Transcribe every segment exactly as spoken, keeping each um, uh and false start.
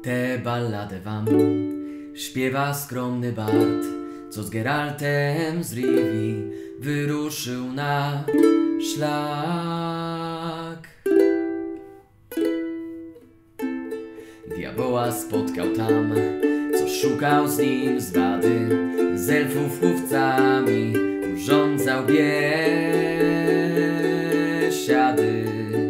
Tę balladę wam śpiewa skromny bard, co z Geraltem z Rivii wyruszył na szlak. Diaboła spotkał tam, co szukał z nim zwady, z elfów chówcami urządzał biesiady.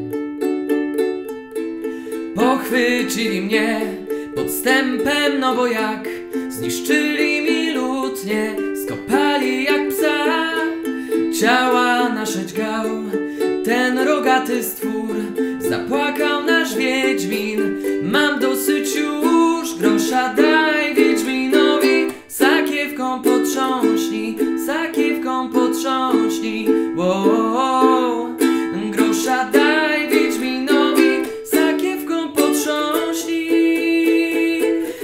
Pochwycili mnie podstępem, no bo jak zniszczyli mi lutnię, skopali jak psa, ciała nasze dźgał ten rogaty stwór. Zapłakał nasz Wiedźmin: mam dosyć już, grosza daj Wiedźminowi, sakiewką potrząśnij, sakiewką potrząśnij, wow. Grosza daj Wiedźminowi, sakiewką potrząśnij.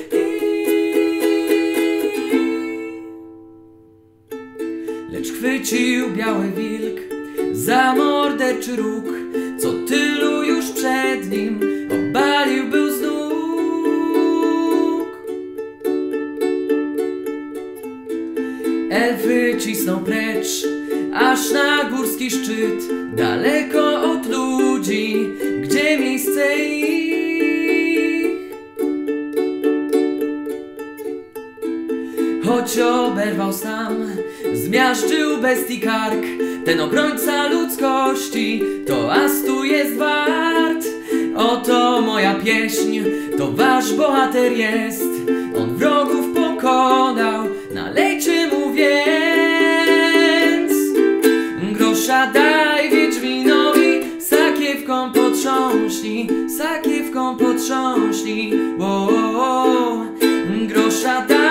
Lecz chwycił biały wilk za morderczy róg, co tylu już przed nim obalił był z nóg. Elfy cisną precz, aż na górski szczyt, daleko od ludzi, gdzie miejsce ich. Choć oberwał sam, zmiażdżył bestii kark, ten obrońca ludzkości to astu jest wart. Oto moja pieśń, to wasz bohater jest, on wrogów pokonał, nalejcie mu więc. Grosza daj Wiedźminowi, sakiewką potrząśnij, sakiewką potrząśnij, wow. Grosza daj